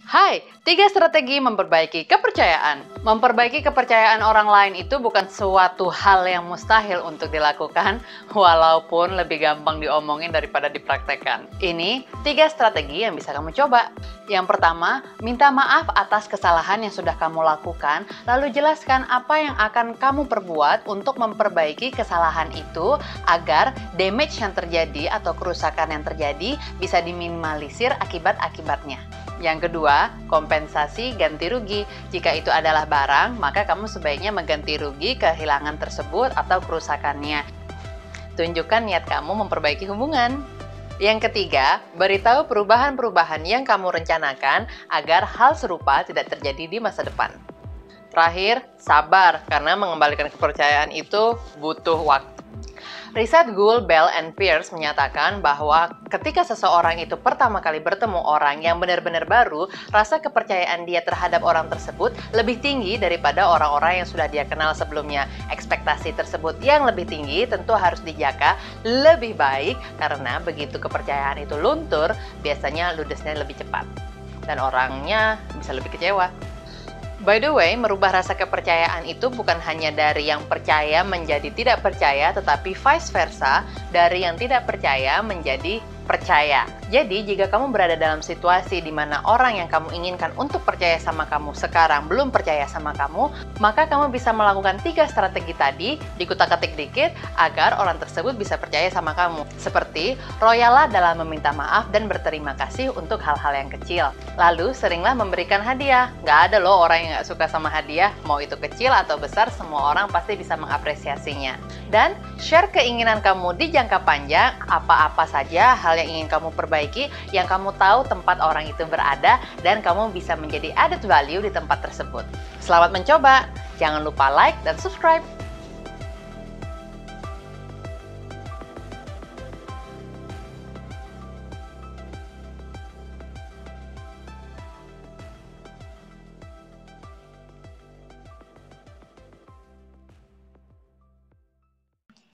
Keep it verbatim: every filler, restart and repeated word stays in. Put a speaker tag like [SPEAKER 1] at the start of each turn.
[SPEAKER 1] Hai, tiga strategi memperbaiki kepercayaan. Memperbaiki kepercayaan orang lain itu bukan suatu hal yang mustahil untuk dilakukan, walaupun lebih gampang diomongin daripada dipraktekkan. Ini tiga strategi yang bisa kamu coba. Yang pertama, minta maaf atas kesalahan yang sudah kamu lakukan, lalu jelaskan apa yang akan kamu perbuat untuk memperbaiki kesalahan itu agar damage yang terjadi atau kerusakan yang terjadi bisa diminimalisir akibat-akibatnya. Yang kedua, kompensasi ganti rugi. Jika itu adalah barang, maka kamu sebaiknya mengganti rugi kehilangan tersebut atau kerusakannya. Tunjukkan niat kamu memperbaiki hubungan. Yang ketiga, beritahu perubahan-perubahan yang kamu rencanakan agar hal serupa tidak terjadi di masa depan. Terakhir, sabar, karena mengembalikan kepercayaan itu butuh waktu. Riset Gould, Bell, and Pierce menyatakan bahwa ketika seseorang itu pertama kali bertemu orang yang benar-benar baru, rasa kepercayaan dia terhadap orang tersebut lebih tinggi daripada orang-orang yang sudah dia kenal sebelumnya. Ekspektasi tersebut yang lebih tinggi tentu harus dijaga lebih baik karena begitu kepercayaan itu luntur, biasanya ludesnya lebih cepat dan orangnya bisa lebih kecewa. By the way, merubah rasa kepercayaan itu bukan hanya dari yang percaya menjadi tidak percaya, tetapi vice versa, dari yang tidak percaya menjadi percaya. Jadi, jika kamu berada dalam situasi di mana orang yang kamu inginkan untuk percaya sama kamu sekarang belum percaya sama kamu, maka kamu bisa melakukan tiga strategi tadi, dikutak-atik dikit, agar orang tersebut bisa percaya sama kamu. Seperti, royalah dalam meminta maaf dan berterima kasih untuk hal-hal yang kecil. Lalu, seringlah memberikan hadiah. Nggak ada loh orang yang nggak suka sama hadiah, mau itu kecil atau besar, semua orang pasti bisa mengapresiasinya. Dan, share keinginan kamu di jangka panjang, apa-apa saja hal yang ingin kamu perbaiki, yang kamu tahu tempat orang itu berada, dan kamu bisa menjadi added value di tempat tersebut. Selamat mencoba! Jangan lupa like dan subscribe!